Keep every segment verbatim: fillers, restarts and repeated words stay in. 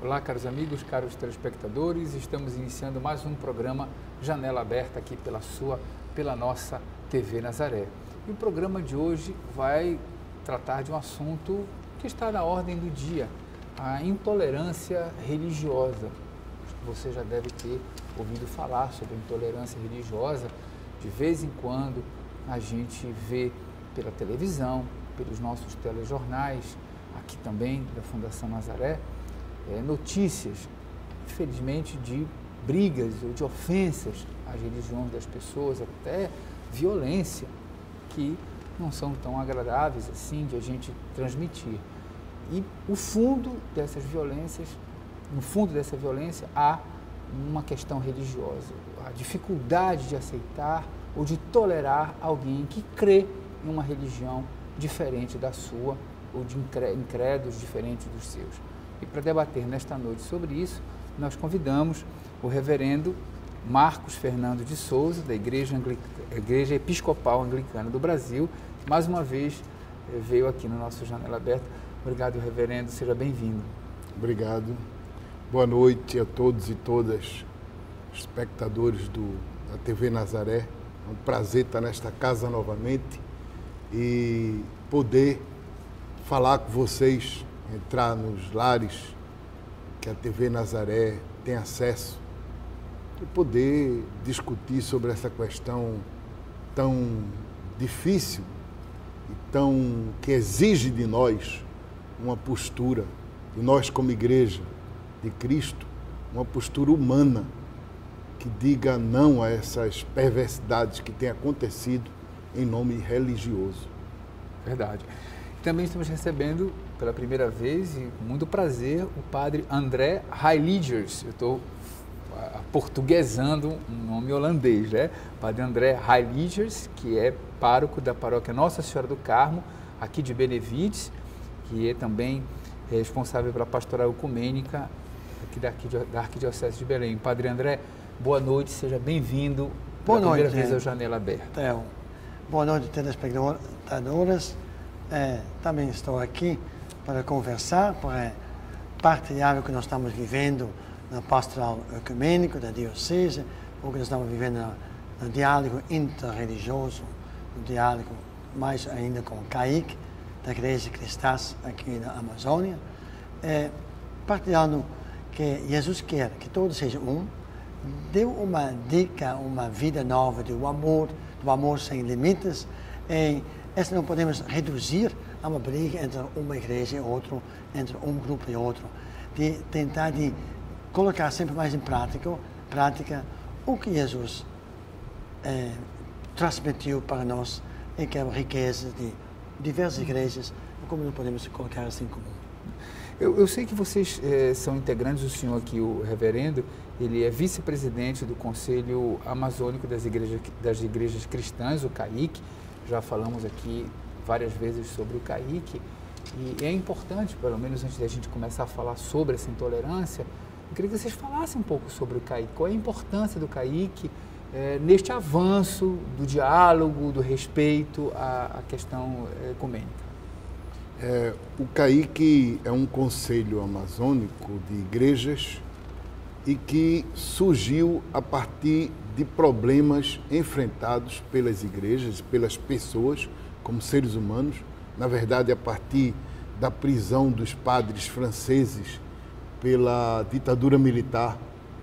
Olá, caros amigos, caros telespectadores, estamos iniciando mais um programa Janela Aberta aqui pela sua, pela nossa T V Nazaré. E o programa de hoje vai tratar de um assunto que está na ordem do dia, a intolerância religiosa. Você já deve ter ouvido falar sobre a intolerância religiosa. De vez em quando a gente vê pela televisão, pelos nossos telejornais, aqui também da Fundação Nazaré, é, notícias, infelizmente, de brigas ou de ofensas às religiões das pessoas, até violência, que não são tão agradáveis assim de a gente transmitir. E o fundo dessas violências, no fundo dessa violência, há uma questão religiosa, a dificuldade de aceitar ou de tolerar alguém que crê em uma religião diferente da sua, ou de incrédulos diferentes dos seus. E para debater nesta noite sobre isso, nós convidamos o reverendo Marcos Fernando de Souza, da Igreja, Anglic... Igreja Episcopal Anglicana do Brasil, que mais uma vez veio aqui no nosso Janela Aberta. Obrigado, reverendo, seja bem-vindo. Obrigado. Boa noite a todos e todas, espectadores do, da T V Nazaré. É um prazer estar nesta casa novamente e poder falar com vocês, entrar nos lares que a T V Nazaré tem acesso e poder discutir sobre essa questão tão difícil e tão que exige de nós uma postura, e nós como igreja de Cristo, uma postura humana que diga não a essas perversidades que têm acontecido em nome religioso. Verdade. Também estamos recebendo pela primeira vez e com muito prazer o padre André Heiligers. Eu estou portuguesando um nome holandês, né? Padre André Heiligers, que é pároco da paróquia Nossa Senhora do Carmo, aqui de Benevides, que é também responsável pela pastoral ecumênica aqui da, da Arquidiocese de Belém. Padre André, boa noite, seja bem-vindo pela boa primeira noite, vez ao Janela Aberta. Theo. Boa noite, telespectadores. É, também estou aqui para conversar, para partilhar o que nós estamos vivendo na pastoral ecumênica da Diocese, o que nós estamos vivendo no, no diálogo interreligioso, no diálogo mais ainda com o C A I C, da Igreja Cristãs aqui na Amazônia, é, partilhando que Jesus quer que todos sejam um, deu uma dica, uma vida nova do amor, do amor sem limites, e essa não podemos reduzir a uma briga entre uma igreja e outra, entre um grupo e outro, de tentar de colocar sempre mais em prática, prática o que Jesus é, transmitiu para nós e que é a riqueza de diversas igrejas, como não podemos colocar assim em comum. Eu, eu sei que vocês eh, são integrantes, o senhor aqui, o reverendo, ele é vice-presidente do Conselho Amazônico das Igrejas, das Igrejas Cristãs, o C A I C. Já falamos aqui várias vezes sobre o C A I C. E é importante, pelo menos antes da gente começar a falar sobre essa intolerância, eu queria que vocês falassem um pouco sobre o C A I C. Qual é a importância do C A I C eh, neste avanço do diálogo, do respeito à, à questão ecumênica? É, o C A I C é um conselho amazônico de igrejas e que surgiu a partir de problemas enfrentados pelas igrejas, pelas pessoas, como seres humanos, na verdade a partir da prisão dos padres franceses pela ditadura militar.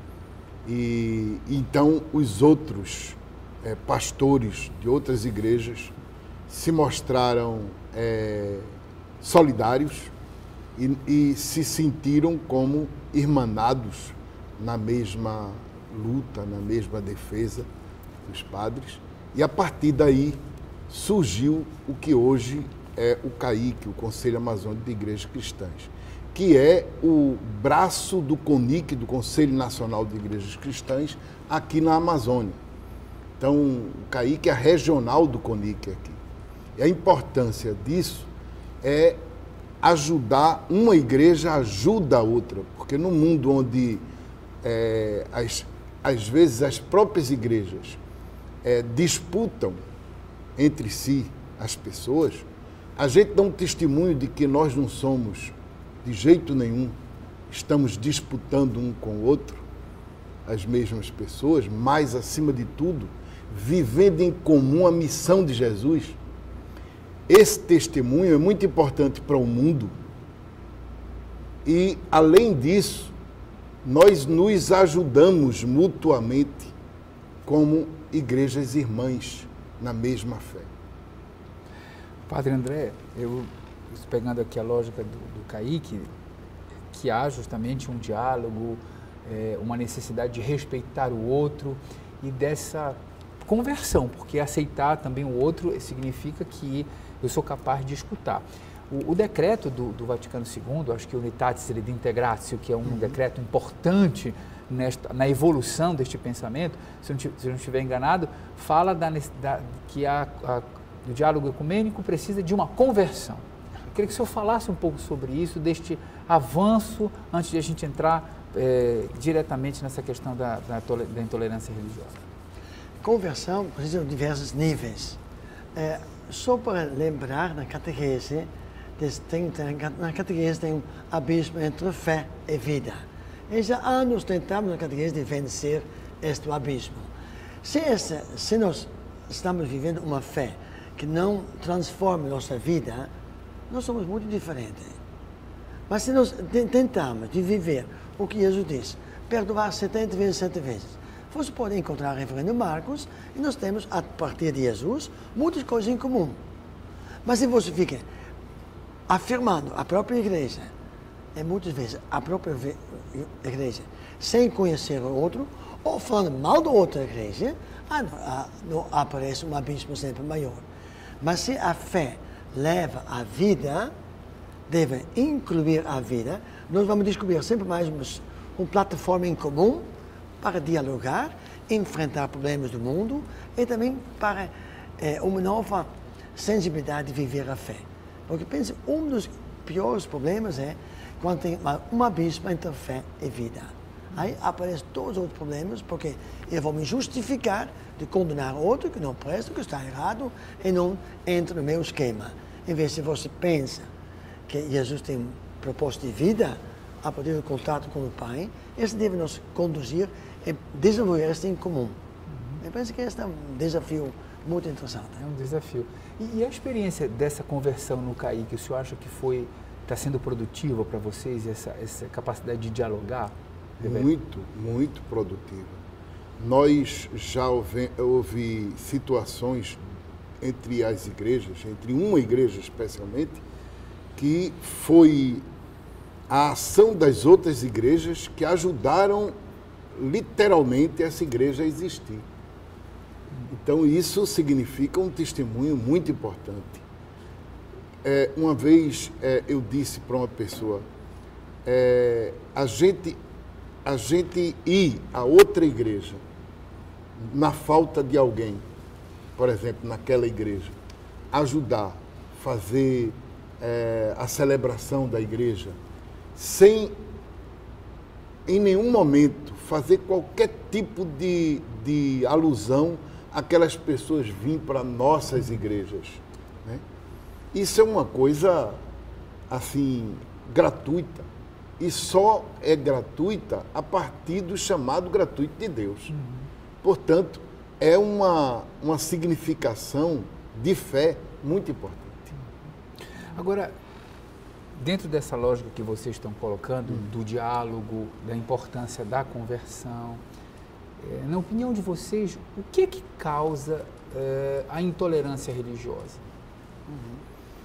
E então os outros é, pastores de outras igrejas se mostraram é, solidários e, e se sentiram como irmanados na mesma luta, na mesma defesa dos padres. E a partir daí surgiu o que hoje é o C A I C, o Conselho Amazônico de Igrejas Cristãs, que é o braço do CONIC, do Conselho Nacional de Igrejas Cristãs, aqui na Amazônia. Então, o C A I C é a regional do CONIC aqui. E a importância disso é ajudar, uma igreja ajuda a outra, porque no mundo onde, é, as, às vezes, as próprias igrejas é, disputam entre si as pessoas, a gente dá um testemunho de que nós não somos, de jeito nenhum, estamos disputando um com o outro, as mesmas pessoas, mas, acima de tudo, vivendo em comum a missão de Jesus. Esse testemunho é muito importante para o mundo e, além disso, nós nos ajudamos mutuamente como igrejas irmãs na mesma fé. Padre André, eu pegando aqui a lógica do, do Kaique, que há justamente um diálogo, é, uma necessidade de respeitar o outro e dessa conversão, porque aceitar também o outro significa que eu sou capaz de escutar. O, o decreto do, do Vaticano segundo, acho que o Unitatis Redintegratio, que é um uhum. decreto importante nesta, na evolução deste pensamento, se eu não, se eu não estiver enganado, fala da, da, que a, a, o diálogo ecumênico precisa de uma conversão. Eu queria que o senhor falasse um pouco sobre isso, deste avanço, antes de a gente entrar é, diretamente nessa questão da, da, da intolerância religiosa. Conversão precisa de diversos níveis. É, só para lembrar, na catequese, tem, tem, na catequese tem um abismo entre fé e vida. E já há anos tentamos na catequese de vencer este abismo. Se, essa, se nós estamos vivendo uma fé que não transforma nossa vida, nós somos muito diferentes. Mas se nós tentamos de viver o que Jesus disse, perdoar setenta vezes, sete vezes, você pode encontrar a referência em Marcos e nós temos, a partir de Jesus, muitas coisas em comum. Mas se você fica afirmando a própria igreja, e muitas vezes a própria igreja, sem conhecer o outro, ou falando mal da outra igreja, ah, não, aparece um abismo sempre maior. Mas se a fé leva à vida, deve incluir a vida, nós vamos descobrir sempre mais uma, uma plataforma em comum para dialogar, enfrentar problemas do mundo e também para é, uma nova sensibilidade de viver a fé. Porque penso, um dos piores problemas é quando tem um abismo entre fé e vida. Aí aparecem todos os outros problemas, porque eu vou me justificar de condenar outro que não presta, que está errado e não entra no meu esquema. Em vez de você pensa que Jesus tem um propósito de vida, a partir do contato com o Pai, isso deve nos conduzir e desenvolver isso em comum. Uhum. Eu penso que esse é um desafio muito interessante. É um desafio. E, e a experiência dessa conversão no Kaique, o senhor acha que foi, está sendo produtiva para vocês, essa, essa capacidade de dialogar? Muito, muito produtiva. Nós já houve, houve situações entre as igrejas, entre uma igreja especialmente, que foi a ação das outras igrejas que ajudaram literalmente essa igreja a existir. Então isso significa um testemunho muito importante. É, uma vez é, eu disse para uma pessoa, é, a gente, a gente ir a outra igreja na falta de alguém, por exemplo, naquela igreja, ajudar, fazer é, a celebração da igreja, sem, em nenhum momento, fazer qualquer tipo de, de alusão àquelas pessoas virem para nossas igrejas, né? Isso é uma coisa, assim, gratuita. E só é gratuita a partir do chamado gratuito de Deus. Uhum. Portanto, é uma, uma significação de fé muito importante. Agora, dentro dessa lógica que vocês estão colocando, hum. do diálogo, da importância da conversão, é, na opinião de vocês, o que é que causa é, a intolerância religiosa? Uhum.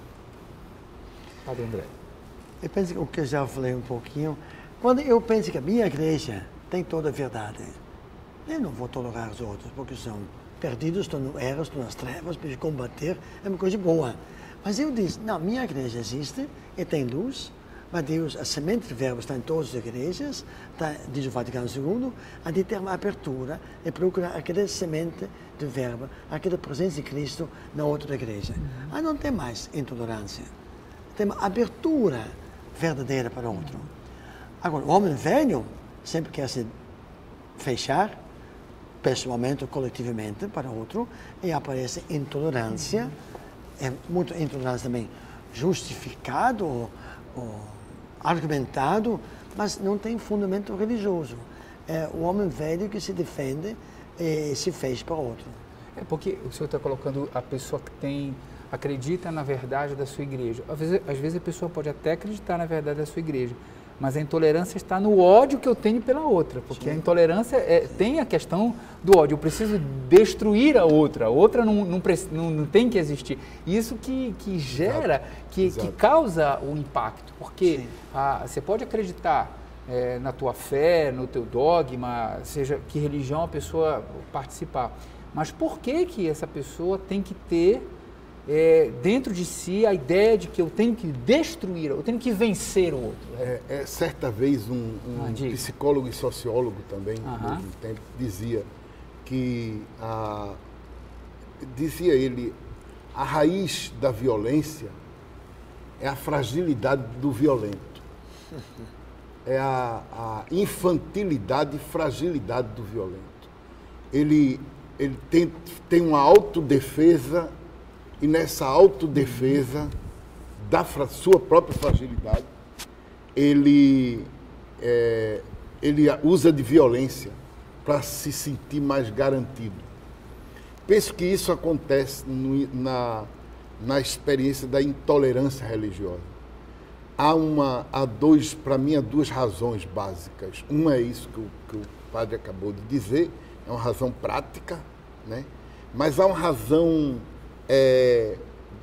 Padre André. Eu penso que o que eu já falei um pouquinho, quando eu penso que a minha igreja tem toda a verdade, eu não vou tolerar os outros, porque são perdidos, estão no erro, estão nas trevas, para combater, é uma coisa boa. Mas eu disse, não, minha igreja existe e tem luz, mas Deus, a semente do verbo está em todas as igrejas, está, diz o Vaticano segundo, a de ter uma abertura e procurar aquela semente do verbo, aquela presença de Cristo na outra igreja. Uhum. Aí não tem mais intolerância, tem uma abertura verdadeira para o outro. Agora, o homem velho sempre quer se fechar, pessoalmente ou coletivamente, para o outro, e aparece intolerância, uhum. é muito intolerância também justificado ou, ou argumentado, mas não tem fundamento religioso. É o homem velho que se defende e se fez para outro. É porque o senhor está colocando a pessoa que tem, acredita na verdade da sua igreja. Às vezes, às vezes a pessoa pode até acreditar na verdade da sua igreja, mas a intolerância está no ódio que eu tenho pela outra, porque Sim. a intolerância é, tem a questão do ódio. Eu preciso destruir a outra, a outra não, não, não, não tem que existir. Isso que, que gera, Exato. Que, Exato. que causa o impacto, porque a, você pode acreditar é, na tua fé, no teu dogma, seja que religião a pessoa participar, mas por que que essa pessoa tem que ter É, dentro de si a ideia de que eu tenho que destruir, eu tenho que vencer o outro? É, é, certa vez um, um ah, psicólogo e sociólogo também, uh-huh. no tempo, dizia que, a, dizia ele, a raiz da violência é a fragilidade do violento. É a, a infantilidade e fragilidade do violento. Ele, ele tem, tem uma autodefesa. E nessa autodefesa da sua própria fragilidade, ele, é, ele usa de violência para se sentir mais garantido. Penso que isso acontece no, na, na experiência da intolerância religiosa. Há, uma, há dois, para mim, há duas razões básicas. Uma é isso que o, que o padre acabou de dizer, é uma razão prática, né? Mas há uma razão É,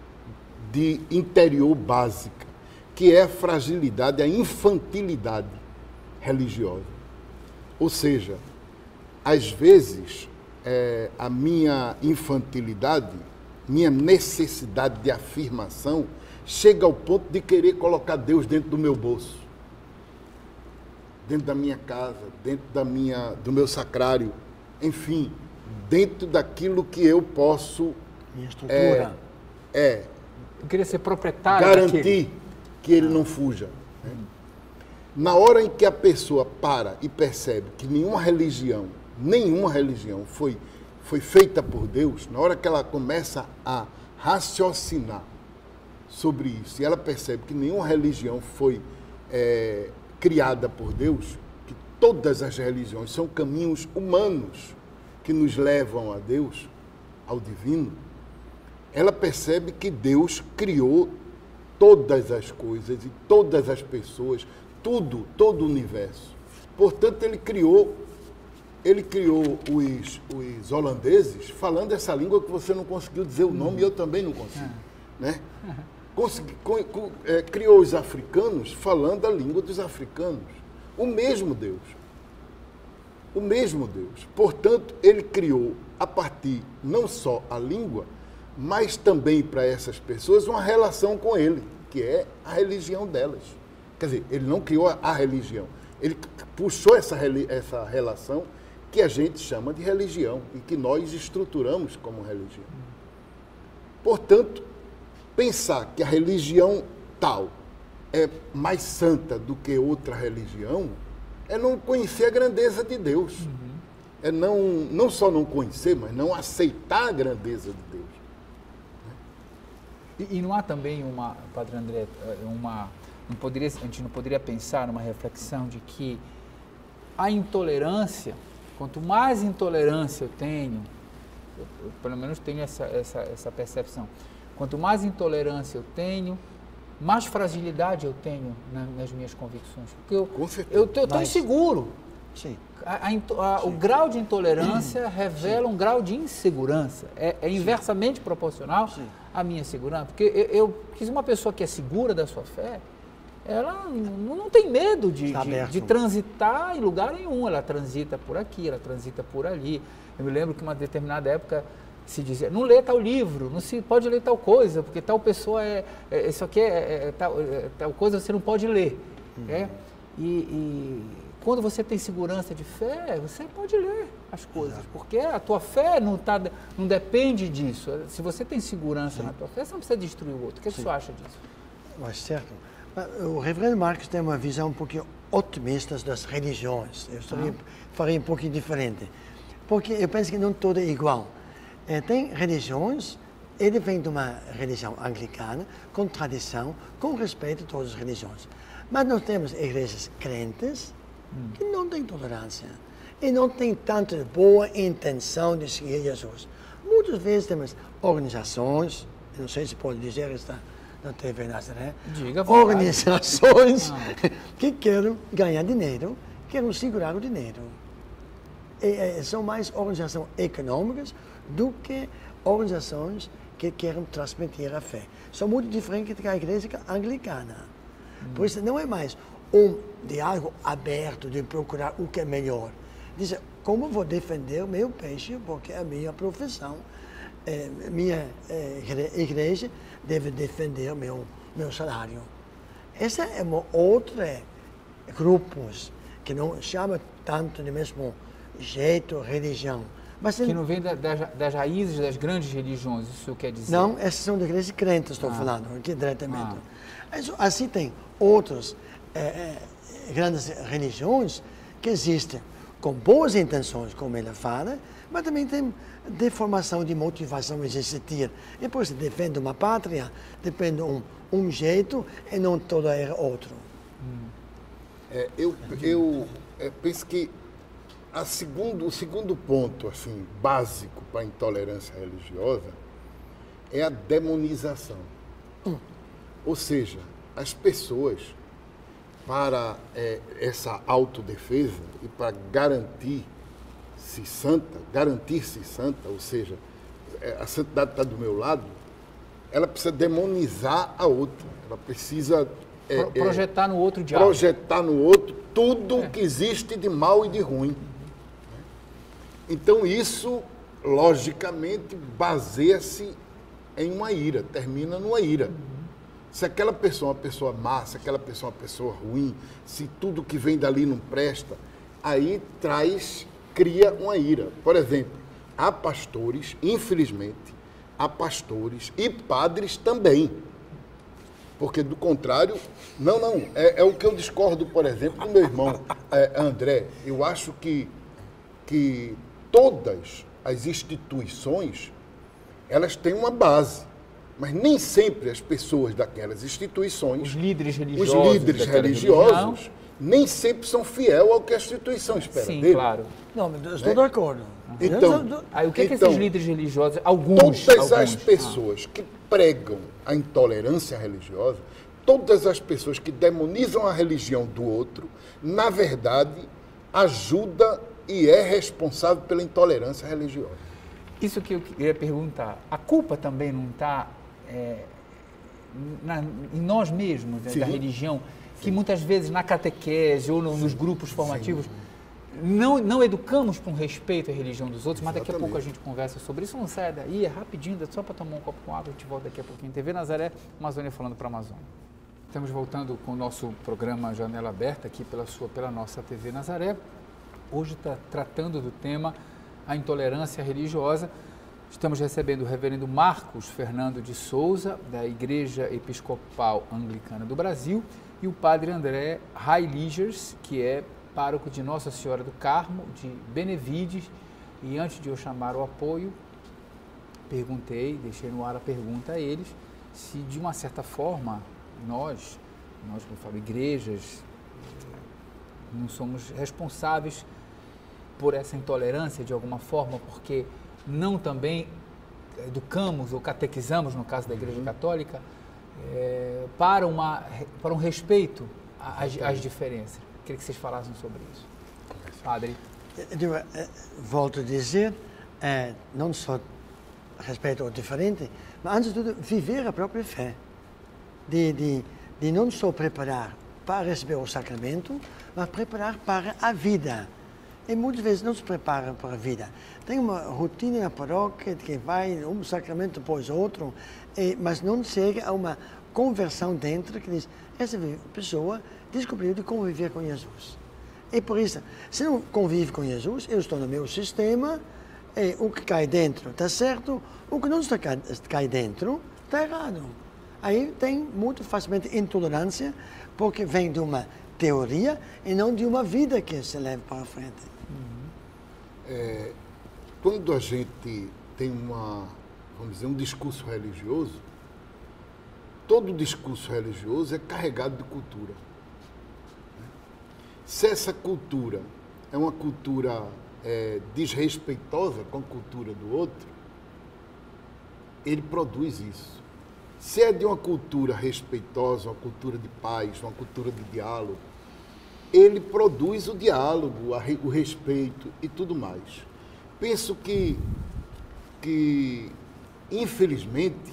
de interior básica, que é a fragilidade, a infantilidade religiosa. Ou seja, às vezes, é, a minha infantilidade, minha necessidade de afirmação, chega ao ponto de querer colocar Deus dentro do meu bolso, dentro da minha casa, dentro da minha, do meu sacrário, enfim, dentro daquilo que eu posso... Minha estrutura. É, é. Eu queria ser proprietário garantir daquele. que ele não fuja. Né? Na hora em que a pessoa para e percebe que nenhuma religião, nenhuma religião foi, foi feita por Deus, na hora que ela começa a raciocinar sobre isso, e ela percebe que nenhuma religião foi é, criada por Deus, que todas as religiões são caminhos humanos que nos levam a Deus, ao divino, ela percebe que Deus criou todas as coisas e todas as pessoas, tudo, todo o universo. Portanto, ele criou, ele criou os, os holandeses falando essa língua que você não conseguiu dizer o nome, e eu também não consigo. Né? Consegui, com, com, é, criou os africanos falando a língua dos africanos. O mesmo Deus. O mesmo Deus. Portanto, ele criou, a partir não só a língua, mas também para essas pessoas uma relação com ele, que é a religião delas. Quer dizer, ele não criou a religião, ele puxou essa, essa relação que a gente chama de religião e que nós estruturamos como religião. Portanto, pensar que a religião tal é mais santa do que outra religião é não conhecer a grandeza de Deus. Uhum. É não, não só não conhecer, mas não aceitar a grandeza de Deus. E, e não há também uma, Padre André, uma, não poderia, a gente não poderia pensar numa reflexão de que a intolerância, quanto mais intolerância eu tenho, eu, eu pelo menos tenho essa, essa, essa percepção, quanto mais intolerância eu tenho, mais fragilidade eu tenho na, nas minhas convicções. Porque eu estou inseguro. Sim. A, a, a, Sim. O grau de intolerância revela Sim. um grau de insegurança. É, é inversamente proporcional Sim. à minha segurança. Porque eu, eu uma pessoa que é segura da sua fé, ela não, não tem medo de, de, de transitar em lugar nenhum. Ela transita por aqui, ela transita por ali. Eu me lembro que uma determinada época se dizia, não lê tal livro, não se pode ler tal coisa, porque tal pessoa é, é isso aqui é, é, tal, é tal coisa você não pode ler. Uhum. É? E, e quando você tem segurança de fé, você pode ler as coisas, Exato. Porque a tua fé não, tá, não depende disso. Se você tem segurança Sim. na tua fé, você não precisa destruir o outro. O que, é que você acha disso? Mas certo. O reverendo Marcos tem uma visão um pouquinho otimista das religiões. Eu ah. faria um pouquinho diferente. Porque eu penso que não tudo é igual. É, tem religiões, ele vem de uma religião anglicana, com tradição, com respeito a todas as religiões. Mas nós temos igrejas crentes que não têm tolerância e não têm tanta boa intenção de seguir Jesus. Muitas vezes temos organizações, não sei se pode dizer isso na T V Nazaré, Diga, vontade. organizações ah. que querem ganhar dinheiro, querem segurar o dinheiro. E, e, são mais organizações econômicas do que organizações que querem transmitir a fé. São muito diferentes da igreja anglicana. Hum. Por isso, não é mais um diálogo aberto de procurar o que é melhor. Diz, como vou defender o meu peixe, porque é a minha profissão, é, minha é, igreja deve defender o meu, meu salário. Essa é uma outra grupos que não chama tanto de mesmo jeito, religião. Mas que não vem da, das, das raízes das grandes religiões, isso quer dizer? Não, essas são das igrejas crentes, estou ah. falando, aqui diretamente. Ah. Assim tem outras é, é, grandes religiões que existem com boas intenções, como ele fala, mas também tem deformação de motivação a existir. E depois defende uma pátria, depende um, um jeito e não todo é outro. Hum. É, eu eu é, penso que A segundo, o segundo ponto assim, básico para a intolerância religiosa é a demonização. Hum. Ou seja, as pessoas, para é, essa autodefesa e para garantir-se santa, garantir-se santa, ou seja, a santidade está do meu lado, ela precisa demonizar a outra. Ela precisa... É, Pro, projetar é, no outro diabo. Projetar no outro tudo o é. que existe de mal e de ruim. Então, isso, logicamente, baseia-se em uma ira, termina numa ira. Se aquela pessoa é uma pessoa má, se aquela pessoa é uma pessoa ruim, se tudo que vem dali não presta, aí traz, cria uma ira. Por exemplo, há pastores, infelizmente, há pastores e padres também. Porque, do contrário, não, não, é, é o que eu discordo, por exemplo, do meu irmão é, André. Eu acho que, que todas as instituições, elas têm uma base, mas nem sempre as pessoas daquelas instituições, os líderes religiosos, os líderes religiosos nem sempre são fiéis ao que a instituição espera Sim, dele. Claro. Não, mas estou de acordo. Então, aí, o que, então, é que esses líderes religiosos, alguns... Todas alguns, as pessoas ah. que pregam a intolerância religiosa, todas as pessoas que demonizam a religião do outro, na verdade, ajudam e é responsável pela intolerância religiosa. Isso que eu queria perguntar. A culpa também não está é, em nós mesmos, né, da religião, que Sim. muitas vezes na catequese ou no, nos grupos formativos não, não educamos com respeito à religião dos outros, mas Exatamente. Daqui a pouco a gente conversa sobre isso. Não sai daí, é rapidinho, só para tomar um copo com água, a gente volta daqui a pouquinho. T V Nazaré, Amazônia falando para a Amazônia. Estamos voltando com o nosso programa Janela Aberta, aqui pela, sua, pela nossa T V Nazaré. Hoje está tratando do tema a intolerância religiosa. Estamos recebendo o reverendo Marcos Fernando de Souza, da Igreja Episcopal Anglicana do Brasil, e o padre André Railigers, que é pároco de Nossa Senhora do Carmo, de Benevides. E antes de eu chamar o apoio, perguntei, deixei no ar a pergunta a eles, se de uma certa forma nós, nós como eu falo, igrejas, não somos responsáveis por essa intolerância de alguma forma, porque não também educamos ou catequizamos, no caso da Igreja uhum. Católica, é, para, uma, para um respeito às, às diferenças. Queria que vocês falassem sobre isso. Padre. Eu, eu, volto a dizer, é, não só respeito ao diferente, mas antes de tudo, viver a própria fé. De, de, de não só preparar para receber o sacramento, mas preparar para a vida. E muitas vezes não se prepara para a vida. Tem uma rotina na paróquia que vai um sacramento após outro, e, mas não chega a uma conversão dentro que diz, essa pessoa descobriu de conviver com Jesus. E por isso, se não convive com Jesus, eu estou no meu sistema, e o que cai dentro está certo, o que não está cai dentro está errado. Aí tem muito facilmente intolerância, porque vem de uma teoria e não de uma vida que se leva para frente. Uhum. É, quando a gente tem uma, vamos dizer, um discurso religioso, todo discurso religioso é carregado de cultura. Se essa cultura é uma cultura é, desrespeitosa com a cultura do outro, ele produz isso. Se é de uma cultura respeitosa, uma cultura de paz, uma cultura de diálogo, ele produz o diálogo, o respeito e tudo mais. Penso que, que infelizmente,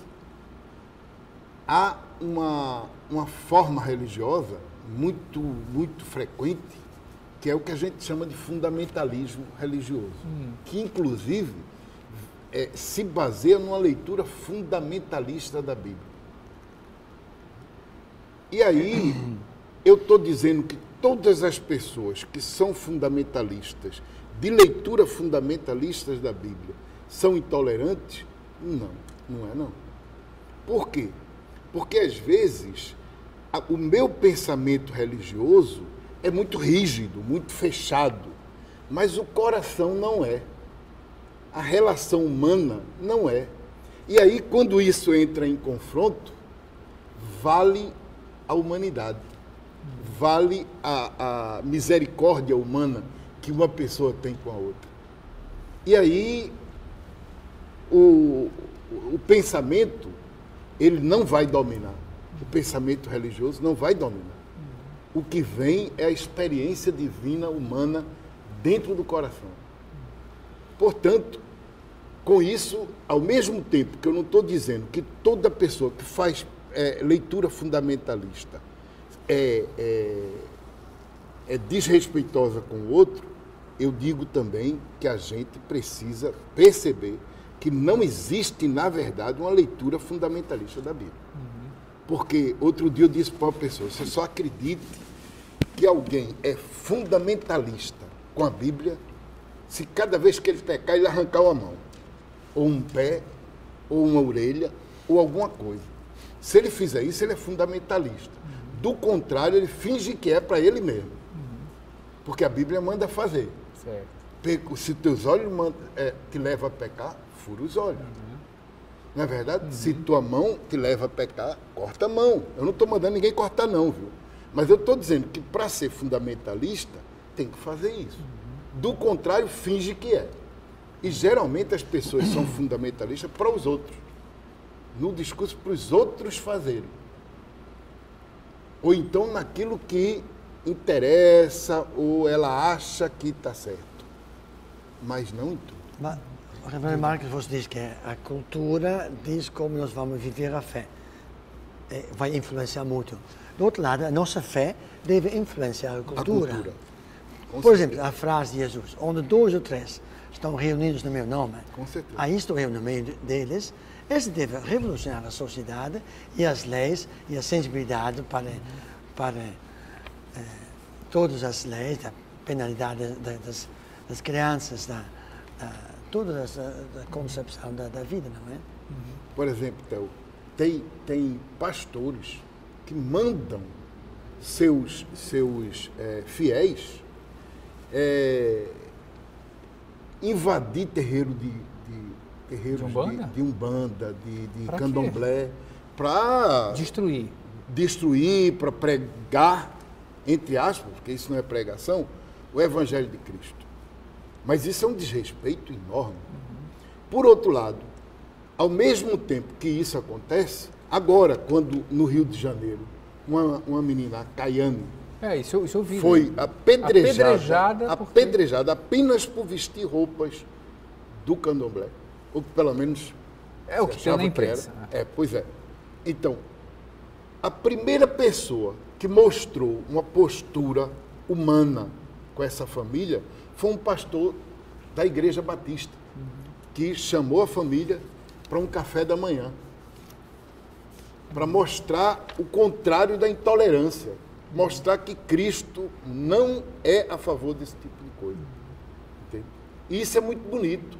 há uma, uma forma religiosa muito, muito frequente, que é o que a gente chama de fundamentalismo religioso, hum. que, inclusive, é, se baseia numa leitura fundamentalista da Bíblia. E aí, eu estou dizendo que todas as pessoas que são fundamentalistas, de leitura fundamentalistas da Bíblia, são intolerantes? Não, não é não. Por quê? Porque, às vezes, a, o meu pensamento religioso é muito rígido, muito fechado, mas o coração não é. A relação humana não é. E aí, quando isso entra em confronto, vale a humanidade, vale a, a misericórdia humana que uma pessoa tem com a outra. E aí, o, o pensamento, ele não vai dominar. O pensamento religioso não vai dominar. O que vem é a experiência divina humana dentro do coração. Portanto, com isso, ao mesmo tempo que eu não estou dizendo que toda pessoa que faz é, leitura fundamentalista é, é, é desrespeitosa com o outro, eu digo também que a gente precisa perceber que não existe, na verdade, uma leitura fundamentalista da Bíblia. Uhum. Porque outro dia eu disse para uma pessoa, você só acredite que alguém é fundamentalista com a Bíblia se cada vez que ele pecar, ele arrancar uma mão, ou um pé, ou uma orelha, ou alguma coisa. Se ele fizer isso, ele é fundamentalista. Uhum. Do contrário, ele finge que é para ele mesmo. Uhum. Porque a Bíblia manda fazer. Certo. Se teus olhos manda, é, te levam a pecar, fura os olhos. Uhum. Não é verdade? Uhum. Se tua mão te leva a pecar, corta a mão. Eu não estou mandando ninguém cortar não, viu? Mas eu estou dizendo que para ser fundamentalista, tem que fazer isso. Uhum. Do contrário, finge que é. E geralmente as pessoas são fundamentalistas para os outros. No discurso para os outros fazerem. Ou então naquilo que interessa ou ela acha que está certo. Mas não em tudo. Mas, Reverendo Marcos, você diz que a cultura diz como nós vamos viver a fé. É, vai influenciar muito. Do outro lado, a nossa fé deve influenciar a cultura. A cultura. Por certeza. Exemplo, a frase de Jesus, onde dois ou três estão reunidos no meu nome, com certeza. Aí estou eu no meio deles. Isso deve revolucionar a sociedade e as leis e a sensibilidade para, uhum. para eh, todas as leis, da penalidade da, das, das crianças, da, da, toda essa da concepção da, da vida, não é? Uhum. Por exemplo, Theo, tem, tem pastores que mandam seus, seus é, fiéis é, invadir terreiro de, de, terreiros de Umbanda, de, de, umbanda, de, de candomblé, para destruir, destruir, para pregar, entre aspas, porque isso não é pregação, o Evangelho de Cristo. Mas isso é um desrespeito enorme. Uhum. Por outro lado, ao mesmo tempo que isso acontece, agora, quando no Rio de Janeiro, uma, uma menina, a Caiane, é, isso eu, isso eu vi, foi né? apedrejada, apedrejada, apedrejada porque... apenas por vestir roupas do candomblé. Ou pelo menos... É o que tem na imprensa. É, pois é. Então, a primeira pessoa que mostrou uma postura humana com essa família foi um pastor da Igreja Batista, uhum. que chamou a família para um café da manhã, para mostrar o contrário da intolerância, mostrar que Cristo não é a favor desse tipo de coisa. Entende? E isso é muito bonito.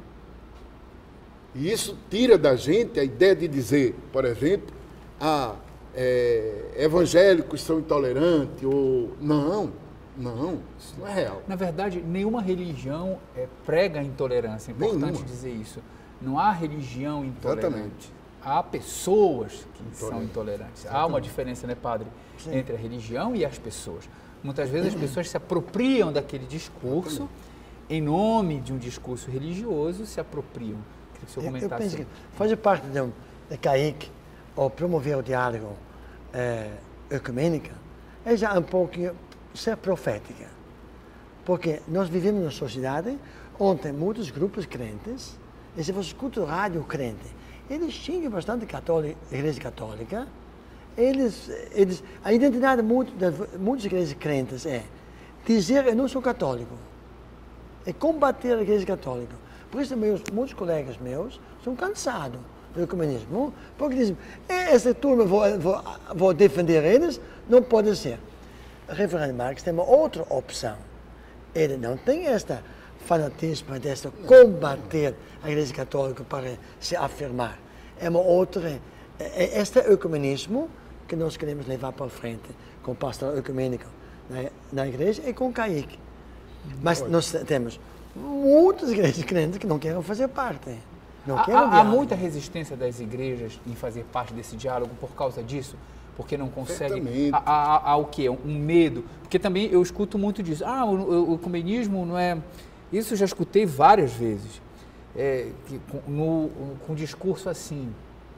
E isso tira da gente a ideia de dizer, por exemplo, ah, é, evangélicos são intolerantes, ou... Não, não, isso não é real. Na verdade, nenhuma religião é, prega a intolerância, é importante nenhuma. Dizer isso. Não há religião intolerante. Exatamente. Há pessoas que Intolerante. São intolerantes. Exatamente. Há uma diferença, né, padre, Sim. entre a religião e as pessoas. Muitas vezes as pessoas se apropriam daquele discurso, em nome de um discurso religioso, se apropriam. Queria que o senhor comentasse. Eu penso que fazer parte de, um, de C A I C, ou promover o diálogo é, ecumênico, é já um pouquinho ser profética. Porque nós vivemos numa sociedade onde tem muitos grupos crentes, e se você escuta o rádio crente, eles xingam bastante católica, a igreja católica. Eles, eles, a identidade de muitas igrejas crentes é dizer eu não sou católico, é combater a igreja católica. Por isso meus, muitos colegas meus são cansados do ecumenismo, porque dizem, essa turma vou, vou, vou defender eles, não pode ser. O reverendo Marx tem uma outra opção. Ele não tem esta fanatismo, desta combater a igreja católica para se afirmar. É uma outra, é este ecumenismo que nós queremos levar para frente com o pastoral ecumênico na, na igreja e com o C A I C. Mas nós temos muitas igrejas crentes que não querem fazer parte. Não querem há, há muita resistência das igrejas em fazer parte desse diálogo por causa disso? Porque não conseguem. Há, há, há o quê? Um medo? Porque também eu escuto muito disso. Ah, o, o ecumenismo não é... Isso eu já escutei várias vezes. É, que, no, com discurso assim...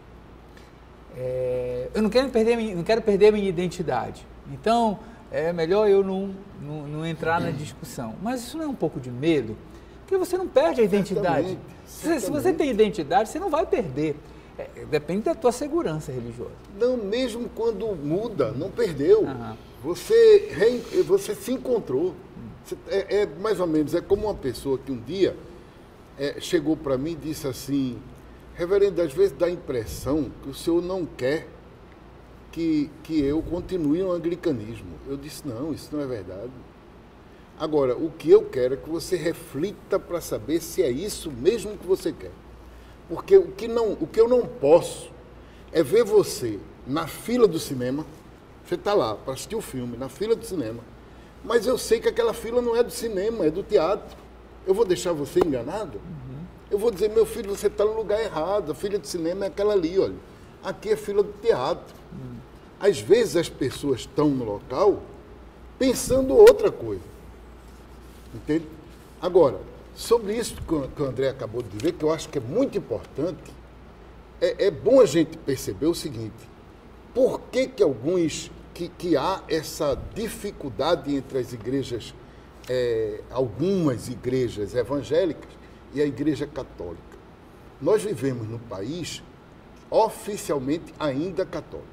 É, eu não quero perder, não quero perder a minha identidade. Então, é melhor eu não, não, não entrar na discussão. Mas isso não é um pouco de medo? Porque você não perde a identidade. Certamente, certamente. Se, se você tem identidade, você não vai perder. É, depende da tua segurança religiosa. Não, mesmo quando muda, não perdeu. Uhum. Você, re, você se encontrou. Você, é, é mais ou menos, é como uma pessoa que um dia é, chegou para mim e disse assim... Reverendo, às vezes dá a impressão que o senhor não quer que, que eu continue no anglicanismo. Eu disse, não, isso não é verdade. Agora, o que eu quero é que você reflita para saber se é isso mesmo que você quer. Porque o que, não, o que eu não posso é ver você na fila do cinema, você está lá para assistir o filme, na fila do cinema, mas eu sei que aquela fila não é do cinema, é do teatro. Eu vou deixar você enganado? Eu vou dizer, meu filho, você está no lugar errado, a fila de cinema é aquela ali, olha. Aqui é fila do teatro. Hum. Às vezes as pessoas estão no local pensando outra coisa. Entende? Agora, sobre isso que o André acabou de dizer, que eu acho que é muito importante, é, é bom a gente perceber o seguinte, por que que alguns, que, que há essa dificuldade entre as igrejas, é, algumas igrejas evangélicas, e a Igreja Católica. Nós vivemos num país oficialmente ainda católico,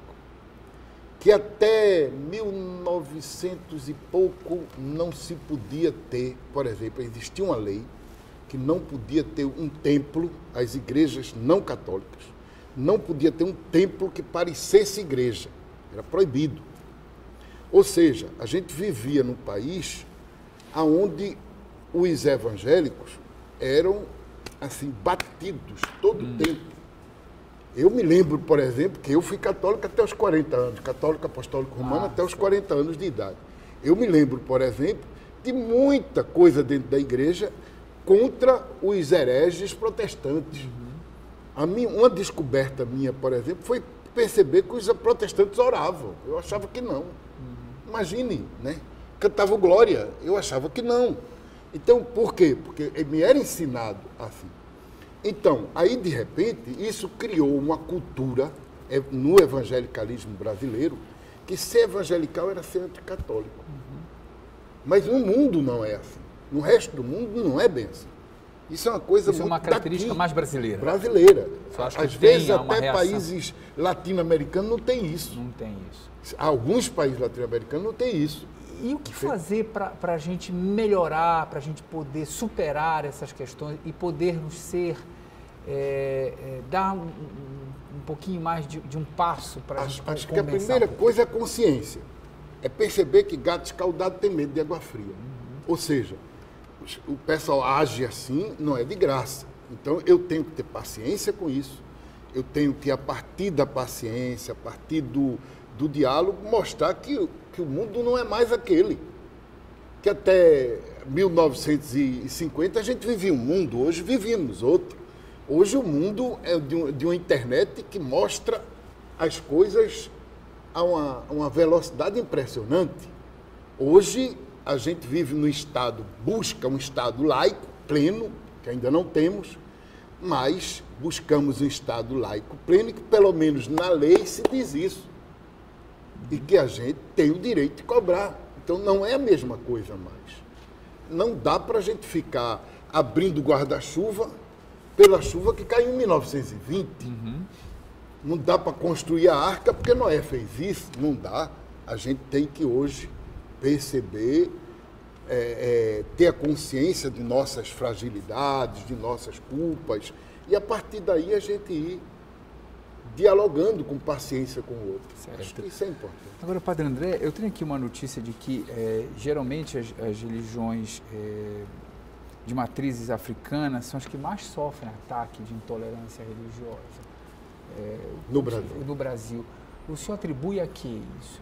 que até mil e novecentos e pouco não se podia ter, por exemplo, existia uma lei que não podia ter um templo, as igrejas não católicas, não podia ter um templo que parecesse igreja, era proibido. Ou seja, a gente vivia num país onde os evangélicos eram, assim, batidos todo o hum. tempo. Eu me lembro, por exemplo, que eu fui católico até os quarenta anos, católico apostólico romano ah, até os quarenta anos de idade. Eu me lembro, por exemplo, de muita coisa dentro da igreja contra os hereges protestantes. Uhum. A minha, uma descoberta minha, por exemplo, foi perceber que os protestantes oravam. Eu achava que não. Uhum. Imagine, né? Cantavam glória, eu achava que não. Então, por quê? Porque me era ensinado assim. Então, aí, de repente, isso criou uma cultura no evangelicalismo brasileiro, que ser evangelical era ser anticatólico. Uhum. Mas no mundo não é assim. No resto do mundo não é bem assim. Isso é uma coisa Isso muito é uma característica daqui, mais brasileira. Brasileira. Às vezes até países latino-americanos não tem isso. Não tem isso. Alguns países latino-americanos não tem isso. E o que fazer para a gente melhorar, para a gente poder superar essas questões e podermos ser, é, é, dar um, um pouquinho mais de, de um passo para a gente começar? Acho que a primeira coisa é a consciência. É perceber que gato escaldado tem medo de água fria. Uhum. Ou seja, o pessoal age assim, não é de graça. Então, eu tenho que ter paciência com isso. Eu tenho que, a partir da paciência, a partir do, do diálogo, mostrar que, que o mundo não é mais aquele. Que até mil novecentos e cinquenta a gente vivia um mundo, hoje vivíamos outro. Hoje o mundo é de, um, de uma internet que mostra as coisas a uma, uma velocidade impressionante. Hoje, a gente vive num Estado, busca um Estado laico, pleno, que ainda não temos, mas buscamos um Estado laico pleno, que pelo menos na lei se diz isso. E que a gente tem o direito de cobrar. Então, não é a mesma coisa mais. Não dá para a gente ficar abrindo guarda-chuva pela chuva que caiu em mil novecentos e vinte. Uhum. Não dá para construir a arca porque Noé fez isso. Não dá. A gente tem que hoje perceber, é, é, ter a consciência de nossas fragilidades, de nossas culpas, e a partir daí a gente ir dialogando com paciência com o outro. Certo. Acho que isso é importante. Agora, Padre André, eu tenho aqui uma notícia de que é, geralmente as, as religiões é, de matrizes africanas são as que mais sofrem ataque de intolerância religiosa. É, no Brasil. No Brasil. O senhor atribui a que isso?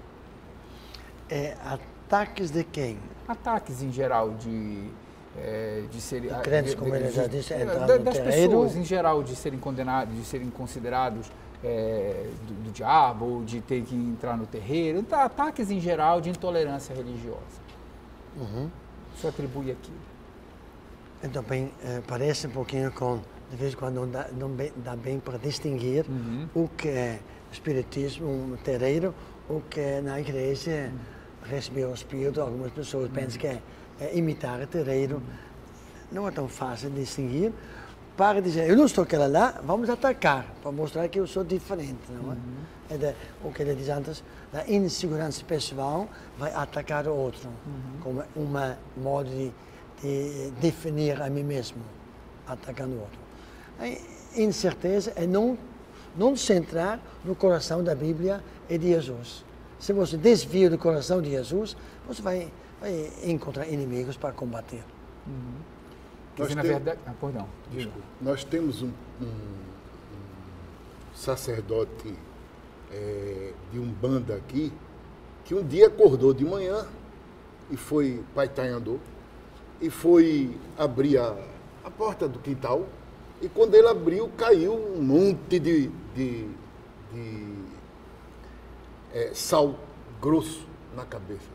É, ataques de quem? Ataques em geral de... É, de serem... De crentes, como ele já disse, é, entrar da, no das terreiro. pessoas em geral de serem condenados, de serem considerados é, do, do diabo, ou de ter que entrar no terreiro. Então, ataques em geral de intolerância religiosa. Uhum. O senhor atribui aqui? Então, bem, é, parece um pouquinho com... De vez em quando não dá, não bem, dá bem para distinguir uhum. o que é espiritismo, um terreiro, o que é na igreja uhum. receber o espírito. Algumas pessoas uhum. pensam que é, é imitar o terreiro. Uhum. Não é tão fácil de distinguir. Para dizer, eu não estou aquela lá, vamos atacar, para mostrar que eu sou diferente. Não é? Uhum. É de, o que ele diz antes, da insegurança pessoal vai atacar o outro, uhum. como uma modo de, de definir a mim mesmo, atacando o outro. A incerteza é não, não centrar no coração da Bíblia e de Jesus. Se você desvia do coração de Jesus, você vai, vai encontrar inimigos para combater. Uhum. Nós, tem... na verdade... ah, perdão. Nós temos um, um, um sacerdote é, de Umbanda aqui, que um dia acordou de manhã e foi para Itanhandô, e foi abrir a, a porta do quintal. E quando ele abriu, caiu um monte de, de, de é, sal grosso na cabeça.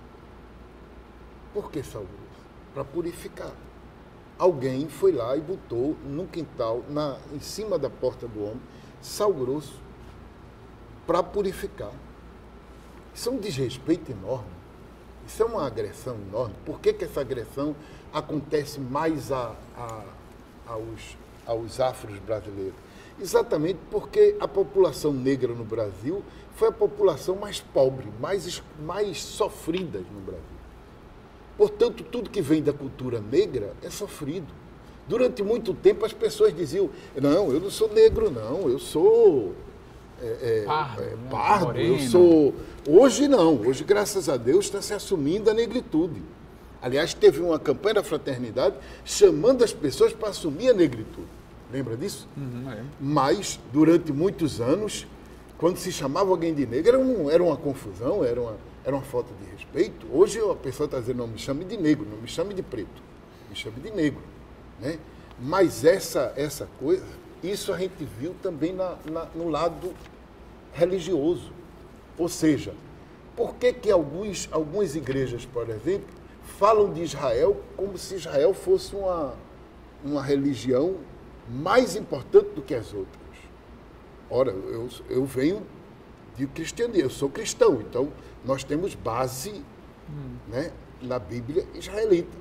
Por que sal grosso? Para purificar. Alguém foi lá e botou no quintal, na, em cima da porta do homem, sal grosso para purificar. Isso é um desrespeito enorme. Isso é uma agressão enorme. Por que, que essa agressão acontece mais a, a, aos... aos afros brasileiros? Exatamente porque a população negra no Brasil foi a população mais pobre, mais, mais sofrida no Brasil. Portanto, tudo que vem da cultura negra é sofrido. Durante muito tempo as pessoas diziam, não, eu não sou negro não, eu sou é, é, pardo, é, pardo eu sou... Hoje não, hoje graças a Deus está se assumindo a negritude. Aliás, teve uma campanha da fraternidade chamando as pessoas para assumir a negritude. Lembra disso? Uhum, é. Mas, durante muitos anos, quando se chamava alguém de negro, era, um, era uma confusão, era uma, era uma falta de respeito. Hoje a pessoa está dizendo, não me chame de negro, não me chame de preto, me chame de negro. Né? Mas essa, essa coisa, isso a gente viu também na, na, no lado religioso. Ou seja, por que que alguns, algumas igrejas, por exemplo, falam de Israel como se Israel fosse uma, uma religião mais importante do que as outras? Ora, eu, eu venho de cristianismo, eu sou cristão, então nós temos base hum. né, na Bíblia israelita.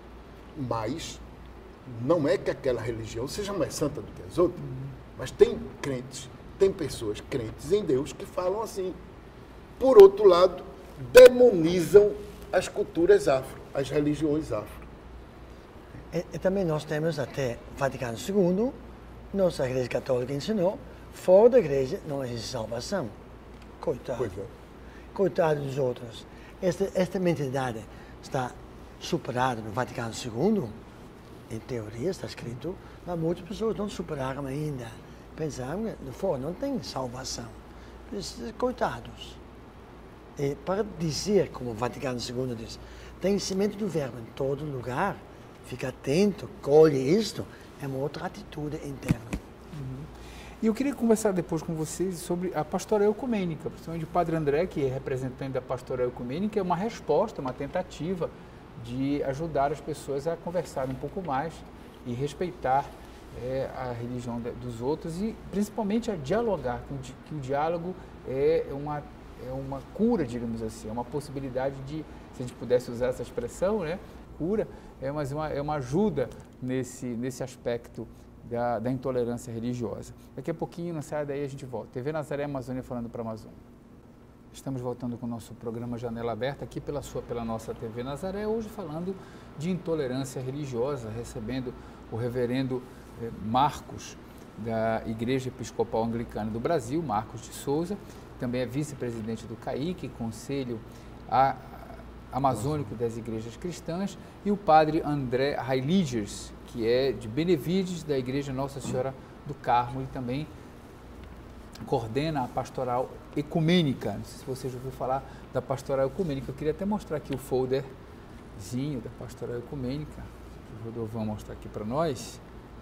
Mas não é que aquela religião seja mais santa do que as outras, hum. mas tem crentes, tem pessoas crentes em Deus que falam assim. Por outro lado, demonizam as culturas afro, as religiões afro. E, e também nós temos até Vaticano segundo, nossa Igreja Católica ensinou, fora da Igreja não existe salvação. Coitado. Pois é. Coitado dos outros. Esta, esta mentalidade está superada no Vaticano segundo, em teoria está escrito, mas muitas pessoas não superaram ainda. Pensaram que fora não tem salvação. Coitados. E para dizer, como o Vaticano segundo diz, tem semente do verbo em todo lugar, fica atento, colhe isto, é uma outra atitude interna. Uhum. E eu queria conversar depois com vocês sobre a pastoral ecumênica, principalmente o Padre André, que é representante da pastoral ecumênica, é uma resposta, uma tentativa de ajudar as pessoas a conversar um pouco mais e respeitar é, a religião dos outros e principalmente a dialogar, que o, que o diálogo é uma, é uma cura, digamos assim, é uma possibilidade de, se a gente pudesse usar essa expressão, né, cura, é, mas uma, é uma ajuda nesse, nesse aspecto da, da intolerância religiosa. Daqui a pouquinho, não saia daí, a gente volta. T V Nazaré Amazônia falando para a Amazônia. Estamos voltando com o nosso programa Janela Aberta, aqui pela, sua, pela nossa T V Nazaré, hoje falando de intolerância religiosa, recebendo o reverendo eh, Marcos, da Igreja Episcopal Anglicana do Brasil, Marcos de Souza, também é vice-presidente do CAIC, Conselho a, Amazônico das Igrejas Cristãs, e o padre André Heiligers, que é de Benevides, da Igreja Nossa Senhora do Carmo, e também coordena a pastoral ecumênica. Não sei se você já ouviu falar da pastoral ecumênica. Eu queria até mostrar aqui o folderzinho da pastoral ecumênica. O Rodolfo vai mostrar aqui para nós.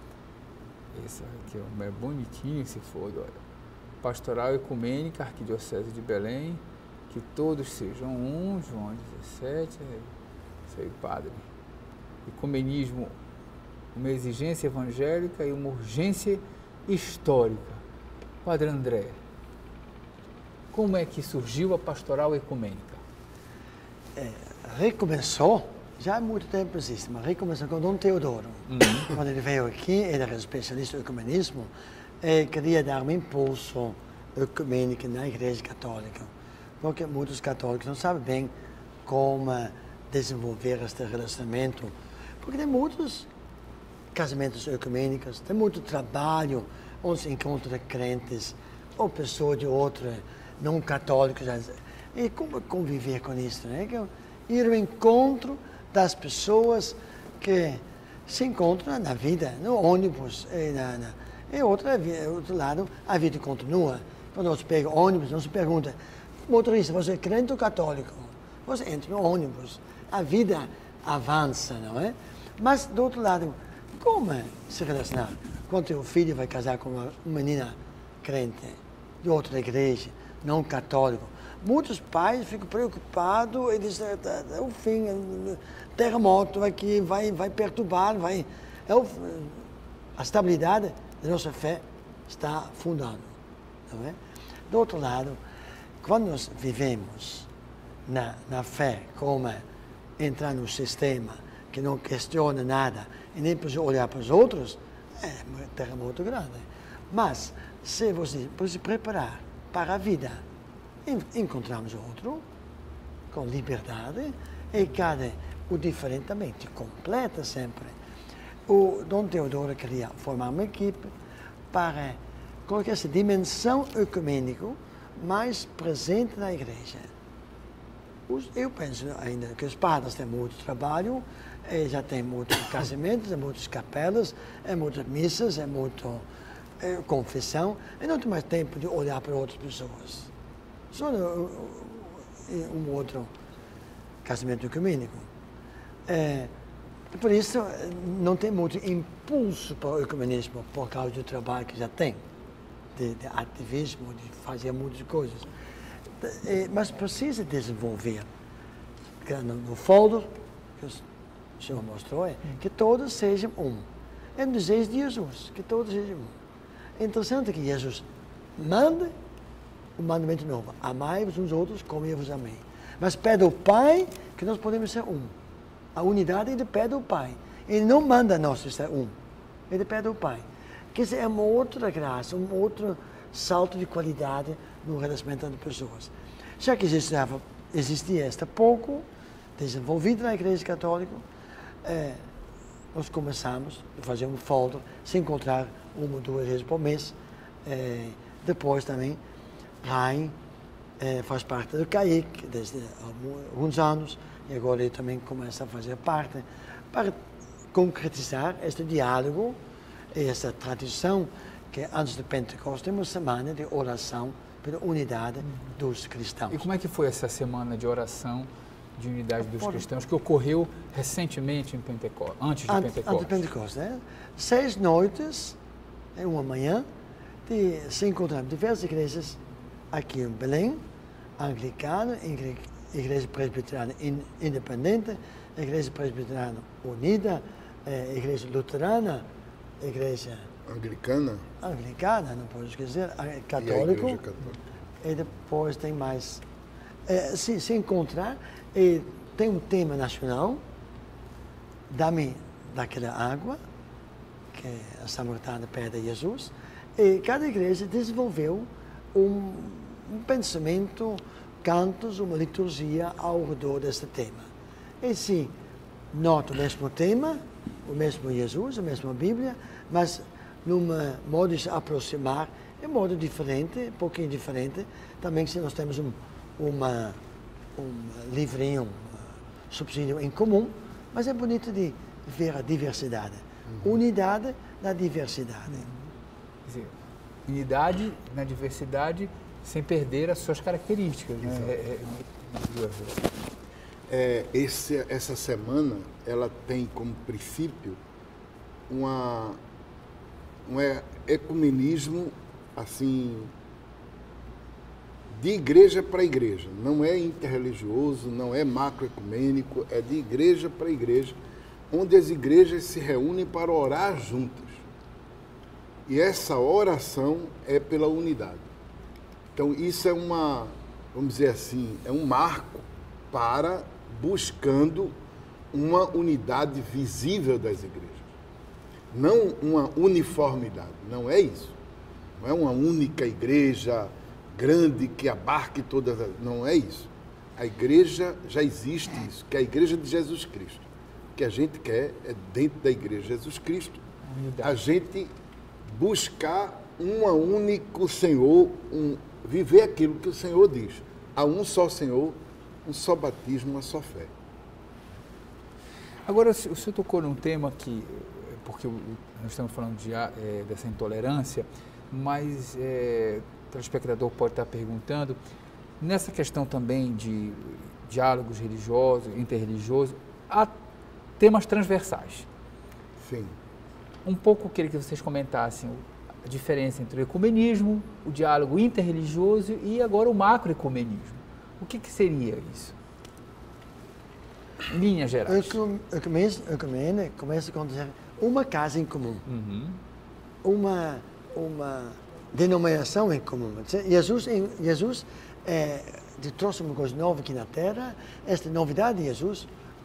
Esse aqui ó, é bonitinho esse folder. Olha. Pastoral ecumênica, Arquidiocese de Belém. Que todos sejam um, João dezessete. É isso aí, padre. Ecumenismo, uma exigência evangélica e uma urgência histórica. Padre André, como é que surgiu a pastoral ecumênica? É, recomeçou, já há muito tempo existe, mas recomeçou com Dom Teodoro. Uhum. Quando ele veio aqui, ele era especialista em ecumenismo, e queria dar um impulso ecumênico na Igreja Católica, porque muitos católicos não sabem bem como desenvolver este relacionamento, porque tem muitos casamentos ecumênicos, tem muito trabalho, onde se encontra crentes ou pessoas de outra, não católicos. E como conviver com isso? Né? Ir ao encontro das pessoas que se encontram na vida, no ônibus. E, na, na, e outro, outro lado, a vida continua. Quando você pega ônibus, não se pergunta, motorista, você é crente ou católico? Você entra no ônibus, a vida avança, não é? Mas, do outro lado, como se relacionar? Quando teu filho vai casar com uma menina crente, de outra igreja, não católico, muitos pais ficam preocupados e dizem, é o fim, terremoto aqui, vai, vai perturbar, vai, é o, a estabilidade da nossa fé está fundando, não é? Do outro lado, quando nós vivemos na, na fé, como entrar no sistema que não questiona nada e nem precisa olhar para os outros, é um terremoto grande. Mas, se você se preparar para a vida, encontramos outro com liberdade e cada o diferente também te completa sempre. O Dom Teodoro queria formar uma equipe para colocar essa dimensão ecumênica mais presente na igreja. Eu penso ainda que os padres têm muito trabalho, já tem muitos casamentos, é muitas capelas, é muitas missas, é muito é, confissão, e não tem mais tempo de olhar para outras pessoas. Só um, um outro casamento ecumênico. É, por isso, não tem muito impulso para o ecumenismo, por causa do trabalho que já tem, de, de ativismo, de fazer muitas coisas. É, mas precisa desenvolver, no, no folder, que o Senhor mostrou, é que todos sejam um. É o desejo de Jesus, que todos sejam um. É interessante que Jesus manda um mandamento novo. Amai-vos uns outros como eu vos amei. Mas pede ao Pai que nós podemos ser um. A unidade ele pede ao Pai. Ele não manda nós ser um. Ele pede ao Pai. Que isso é uma outra graça, um outro salto de qualidade no relacionamento entre pessoas. Já que existia, existia esta pouco desenvolvido na Igreja Católica, é, nós começamos a fazer um folder, se encontrar uma ou duas vezes por mês. É, depois também, Rain é, faz parte do CAIC desde alguns anos, e agora ele também começa a fazer parte, para concretizar este diálogo e essa tradição que antes do Pentecostes tem uma semana de oração pela unidade dos cristãos. E como é que foi essa semana de oração de unidade dos Por... cristãos que ocorreu recentemente em Pentecostes, antes de Ante, Pentecostes? Antes de Pentecostes, né? Seis noites, uma manhã, de se encontrar diversas igrejas aqui em Belém, anglicana, igreja presbiteriana independente, igreja presbiteriana unida, eh, igreja luterana, igreja anglicana, anglicana, não posso esquecer, católico, e, católica. E depois tem mais, eh, se, se encontrar, e tem um tema nacional, dá-me daquela água, que a samaritana pede a Jesus, e cada igreja desenvolveu um, um pensamento, cantos, uma liturgia ao redor desse tema. E sim, nota o mesmo tema, o mesmo Jesus, a mesma Bíblia, mas num modo de se aproximar, é um modo diferente, um pouquinho diferente. Também se nós temos um, uma, um livrinho, um subsídio em comum, mas é bonito de ver a diversidade. Uhum. Unidade na diversidade. Quer dizer, unidade na diversidade sem perder as suas características. Né? É, é, é, esse, essa semana, ela tem como princípio uma, um ecumenismo assim, de igreja para igreja. Não é interreligioso, não é macroecumênico, é de igreja para igreja, onde as igrejas se reúnem para orar juntas. E essa oração é pela unidade. Então, isso é uma, vamos dizer assim, é um marco para buscando uma unidade visível das igrejas. Não uma uniformidade, não é isso. Não é uma única igreja grande que abarque todas as... Não é isso. A igreja já existe isso, que é a igreja de Jesus Cristo. O que a gente quer é, dentro da igreja de Jesus Cristo, a gente buscar um único Senhor, um, viver aquilo que o Senhor diz. Há um só Senhor, um só batismo, uma só fé. Agora, o senhor tocou num tema que, porque nós estamos falando de, é, dessa intolerância, mas é, o telespectador pode estar perguntando, nessa questão também de diálogos religiosos, interreligiosos, há temas transversais. Sim. Um pouco eu queria que vocês comentassem a diferença entre o ecumenismo, o diálogo interreligioso e agora o macroecumenismo. O que, que seria isso? Em linhas gerais. O ecumene começa com dizer uma casa em comum. Uhum. Uma, uma denominação em comum. Jesus, Jesus é, trouxe uma coisa nova aqui na Terra. Esta novidade de Jesus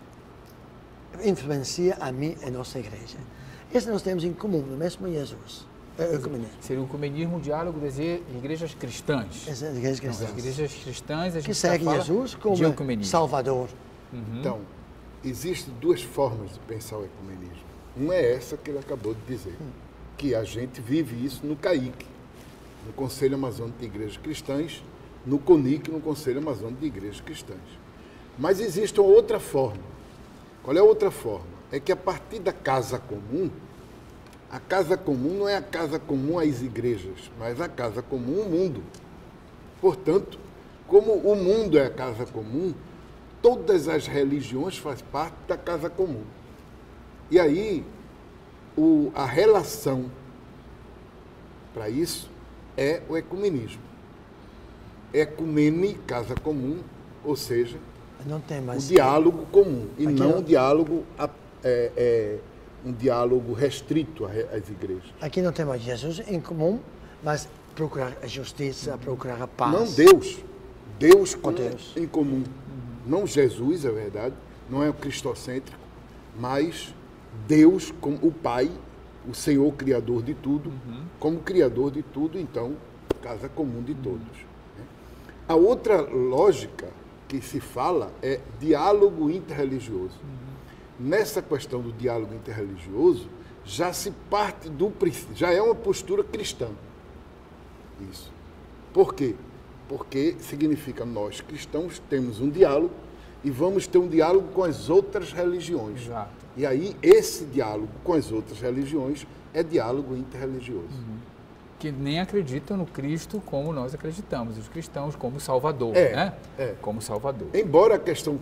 influencia a mim e a nossa igreja. Isso nós temos em comum, no mesmo Jesus. É, seria o ecumenismo, o diálogo das igrejas cristãs. As igrejas cristãs. Não, as igrejas cristãs, a gente que seguem Jesus como Salvador. Uhum. Então, existem duas formas de pensar o ecumenismo. Uma é essa que ele acabou de dizer, hum. que a gente vive isso no CAIC, no Conselho Amazônico de Igrejas Cristãs, no CONIC, no Conselho Amazônico de Igrejas Cristãs. Mas existe uma outra forma. Qual é a outra forma? É que a partir da casa comum, a casa comum não é a casa comum às igrejas, mas a casa comum o mundo. Portanto, como o mundo é a casa comum, todas as religiões fazem parte da casa comum. E aí, o, a relação para isso é o ecumenismo. Ecumene, casa comum, ou seja, não tem mais o diálogo comum, e não não... o diálogo, é, é, um diálogo restrito às igrejas. Aqui não tem mais Jesus em comum, mas procurar a justiça, procurar a paz. Não Deus, Deus, com, Deus. em comum. Uhum. Não Jesus, é verdade, não é o cristocêntrico, mas Deus como o Pai, o Senhor Criador de tudo, uhum. como Criador de tudo, então, casa comum de todos. Né? A outra lógica que se fala é diálogo interreligioso. Uhum. Nessa questão do diálogo interreligioso, já se parte do princípio, já é uma postura cristã. Isso. Por quê? Porque significa nós cristãos temos um diálogo e vamos ter um diálogo com as outras religiões. Exato. E aí esse diálogo com as outras religiões é diálogo interreligioso. Uhum. Que nem acreditam no Cristo como nós acreditamos, os cristãos como Salvador, é, né? É. Como Salvador. Embora a questão